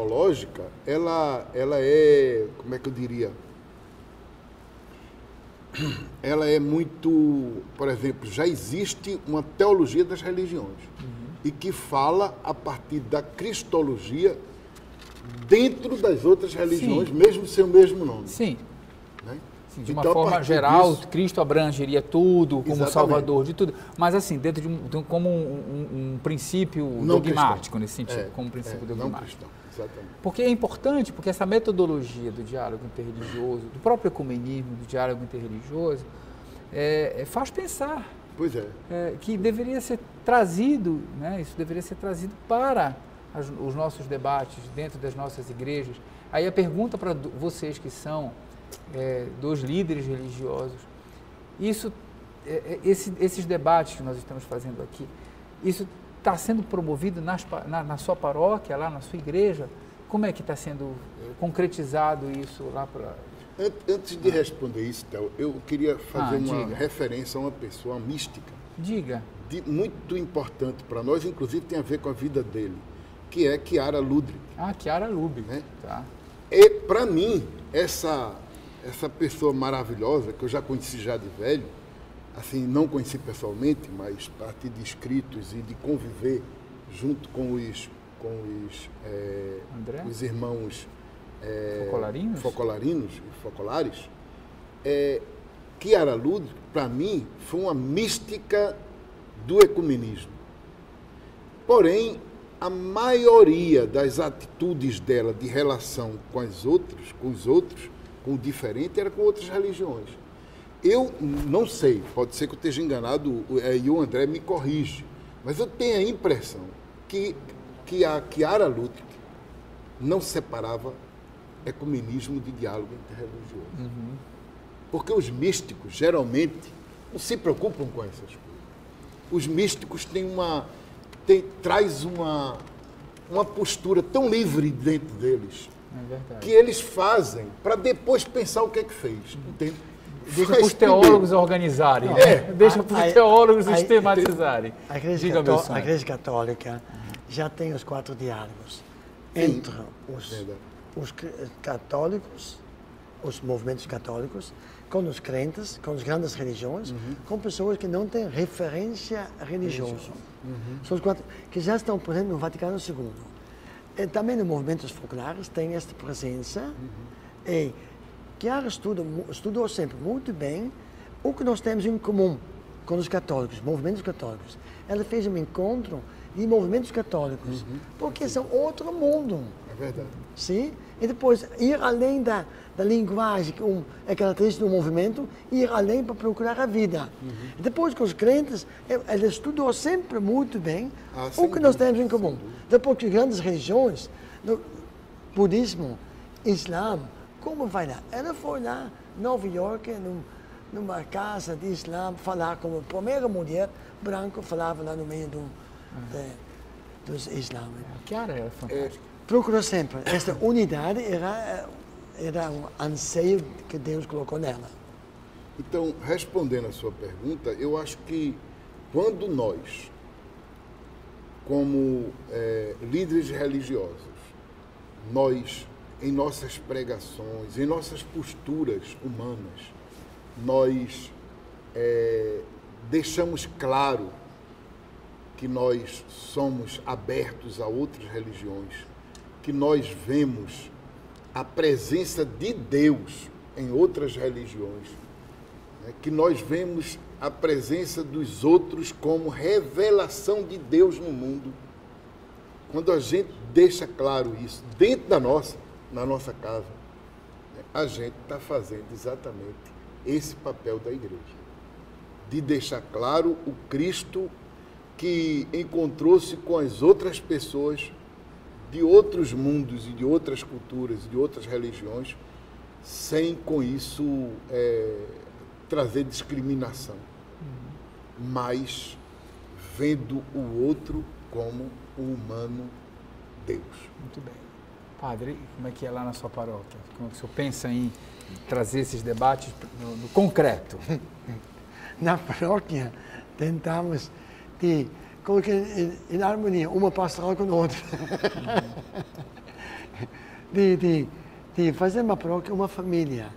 cristológica, ela, ela é, como é que eu diria? ela é muito, por exemplo, já existe uma teologia das religiões, uhum. e que fala a partir da cristologia dentro das outras religiões, Sim. mesmo sem o mesmo nome. Sim. Né? Sim, de uma então, forma geral, disso, Cristo abrangeria tudo, como Exatamente. Salvador de tudo. Mas assim, dentro de um, de um como um, um, um princípio não dogmático cristão. Nesse sentido, é, como um princípio é, dogmático. Exatamente. Porque é importante, porque essa metodologia do diálogo interreligioso, do próprio ecumenismo, do diálogo interreligioso, é, é, faz pensar. Pois é. é. Que deveria ser trazido, né, isso deveria ser trazido para as, os nossos debates dentro das nossas igrejas. Aí a pergunta para vocês que são é, dos líderes religiosos, isso, é, esse, esses debates que nós estamos fazendo aqui, isso está sendo promovido nas, na, na sua paróquia, lá na sua igreja? Como é que está sendo concretizado isso lá para... Antes de responder isso, Théo, eu queria fazer ah, uma diga. referência a uma pessoa mística. Diga. De, muito importante para nós, inclusive tem a ver com a vida dele, que é Chiara Ludwig. Ah, Chiara Ludwig, né? Tá. E, para mim, essa, essa pessoa maravilhosa, que eu já conheci já de velho, assim, não conheci pessoalmente, mas a partir de escritos e de conviver junto com os, com os, é, os irmãos é, Focolarinos? Focolarinos e Focolares, é, Chiara Ludwig, para mim, foi uma mística do ecumenismo. Porém, a maioria das atitudes dela de relação com as outras, com os outros, com o diferente, era com outras religiões. Eu não sei, pode ser que eu esteja enganado, e o André me corrige, mas eu tenho a impressão que, que a Chiara Ludwig não separava ecumenismo de diálogo interreligioso. Uhum. Porque os místicos, geralmente, não se preocupam com essas coisas. Os místicos têm uma, têm, traz uma, uma postura tão livre dentro deles, é que eles fazem para depois pensar o que é que fez, entende? Deixa para os teólogos organizarem, né? é. Deixa para os teólogos a, sistematizarem. A Igreja, Diga, Cató a Igreja Católica já tem os quatro diálogos entre os, os católicos, os movimentos católicos, com os crentes, com as grandes religiões, uhum. com pessoas que não têm referência religiosa. Uhum. São os quatro que já estão, por exemplo, no Vaticano segundo. E também nos movimentos focolares tem esta presença. Uhum. E Chiara estuda, estudou sempre muito bem o que nós temos em comum com os católicos, movimentos católicos. Ela fez um encontro de movimentos católicos, uhum. porque são outro mundo. É verdade. Sim? E depois, ir além da, da linguagem, que um, é característica do movimento, ir além para procurar a vida. Uhum. E depois, com os crentes, ela estudou sempre muito bem ah, o que nós temos em comum. Depois, com as grandes religiões, no budismo, islã, como vai lá? Ela foi lá, em Nova York, num, numa casa de islã, falar como a primeira mulher branca, falava lá no meio do, de, dos islãs. Que era é fantástica. Procurou sempre. Esta unidade era, era um anseio que Deus colocou nela. Então, respondendo a sua pergunta, eu acho que quando nós, como é, líderes religiosos, nós, em nossas pregações, em nossas posturas humanas, nós é, deixamos claro que nós somos abertos a outras religiões, que nós vemos a presença de Deus em outras religiões, né? Que nós vemos a presença dos outros como revelação de Deus no mundo. Quando a gente deixa claro isso dentro da nossa, na nossa casa, né? A gente está fazendo exatamente esse papel da igreja, de deixar claro o Cristo que encontrou-se com as outras pessoas de outros mundos e de outras culturas, de outras religiões, sem com isso é, trazer discriminação, uhum. mas vendo o outro como o humano Deus. Muito bem. Padre, como é que é lá na sua paróquia? Como é que o senhor pensa em trazer esses debates no, no concreto? Na paróquia, tentamos de colocar em, em harmonia uma pastoral com a outra. Uhum. de, de, de fazer uma paróquia uma família.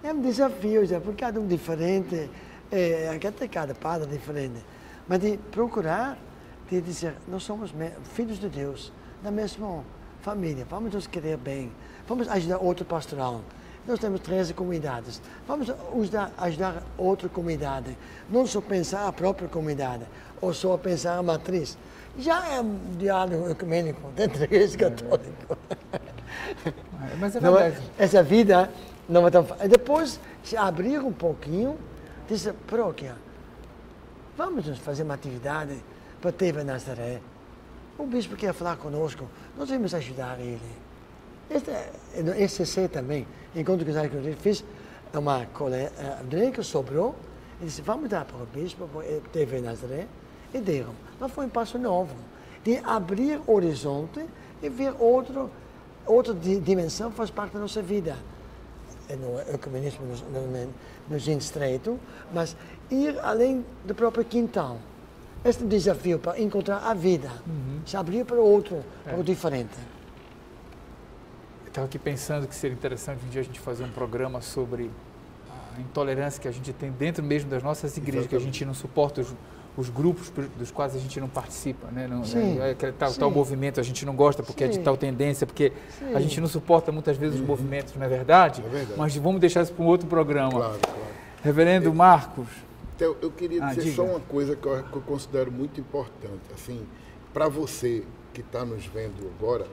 É um desafio, já, porque cada um diferente, é, até cada padre é diferente. Mas de procurar, de dizer, nós somos filhos de Deus, da mesma família, vamos nos querer bem, vamos ajudar outra pastoral. Nós temos treze comunidades, vamos ajudar, ajudar outra comunidade, não só pensar a própria comunidade, ou só pensar a matriz. Já é um diálogo ecumênico dentro da Igreja Católica. Mas é não é, verdade. essa vida não é tão fácil. Depois, se abrir um pouquinho, diz, paróquia, vamos fazer uma atividade para T V Nazaré. O bispo quer falar conosco, nós vamos ajudar ele. Este, esse E C também, enquanto que eu fiz uma coleta, o dinheiro que sobrou, ele disse, vamos dar para o bispo, para a T V Nazaré, e deram. Mas foi um passo novo, de abrir o horizonte e ver outro, outra dimensão faz parte da nossa vida. No ecumenismo nos, nos estreito, mas ir além do próprio quintal. Este é um desafio para encontrar a vida, uhum. se abrir para o outro, é. para o diferente. Eu estava aqui pensando que seria interessante um dia a gente fazer um programa sobre a intolerância que a gente tem dentro mesmo das nossas igrejas, exatamente. Que a gente não suporta os, os grupos dos quais a gente não participa, né? Não, sim, né? Tal, tal movimento a gente não gosta porque sim. é de tal tendência, porque sim. a gente não suporta muitas vezes uhum. os movimentos, não é verdade? É verdade. Mas vamos deixar isso para um outro programa. Claro, claro. Reverendo eu, Marcos. Então, eu queria ah, dizer diga. só uma coisa que eu, que eu considero muito importante. Assim, para você que está nos vendo agora,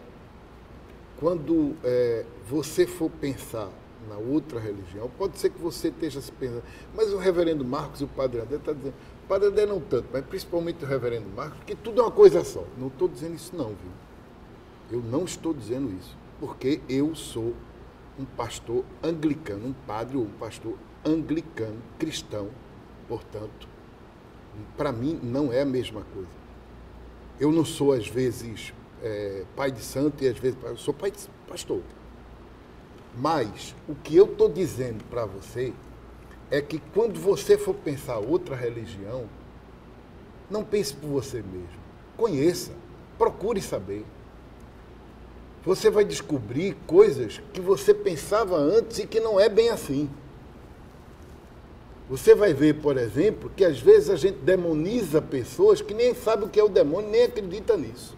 quando é, você for pensar na outra religião, pode ser que você esteja se pensando, mas o reverendo Marcos e o padre André estão dizendo, o padre André não tanto, mas principalmente o reverendo Marcos, que tudo é uma coisa só. Não estou dizendo isso não, viu? Eu não estou dizendo isso, porque eu sou um pastor anglicano, um padre ou um pastor anglicano, cristão, portanto, para mim não é a mesma coisa. Eu não sou, às vezes, é, pai de santo e às vezes eu sou pai de pastor. Mas o que eu estou dizendo para você é que quando você for pensar outra religião, não pense por você mesmo. Conheça, procure saber. Você vai descobrir coisas que você pensava antes e que não é bem assim. Você vai ver, por exemplo, que às vezes a gente demoniza pessoas que nem sabem o que é o demônio, nem acredita nisso.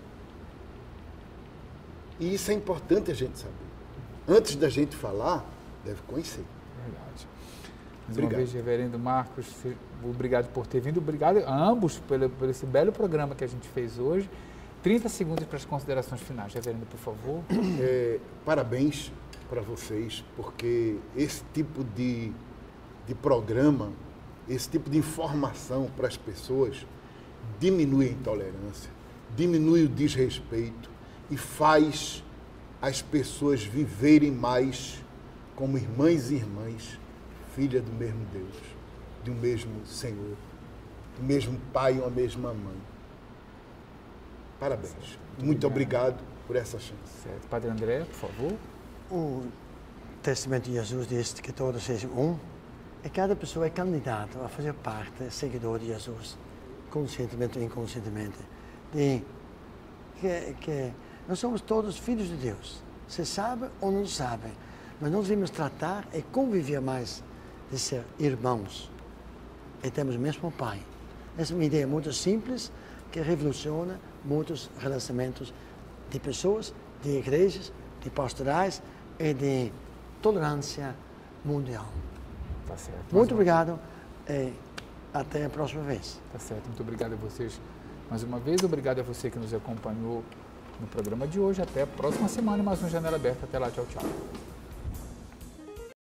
E isso é importante a gente saber. Antes da gente falar, deve conhecer. Verdade. Mais uma vez, reverendo Marcos, obrigado por ter vindo. Obrigado a ambos pelo, por esse belo programa que a gente fez hoje. trinta segundos para as considerações finais. Reverendo, por favor. É, parabéns para vocês, porque esse tipo de... de programa, esse tipo de informação para as pessoas diminui a intolerância, diminui o desrespeito e faz as pessoas viverem mais como irmãs e irmãs, filhas do mesmo Deus, do mesmo Senhor, do mesmo pai ou a mesma mãe. Parabéns. Muito, Muito obrigado por essa chance. Certo. Padre André, por favor. O Testamento de Jesus diz que todos sejam um. E cada pessoa é candidata a fazer parte, seguidor de Jesus, conscientemente ou inconscientemente. De que, que nós somos todos filhos de Deus. Se sabe ou não sabe, mas nós devemos tratar e conviver mais de ser irmãos. E temos o mesmo Pai. Essa é uma ideia muito simples que revoluciona muitos relacionamentos de pessoas, de igrejas, de pastorais e de tolerância mundial. Tá certo. Muito obrigado e até a próxima vez. Tá certo. Muito obrigado a vocês mais uma vez. Obrigado a você que nos acompanhou no programa de hoje. Até a próxima semana, mais um Janela Aberta. Até lá. Tchau, tchau.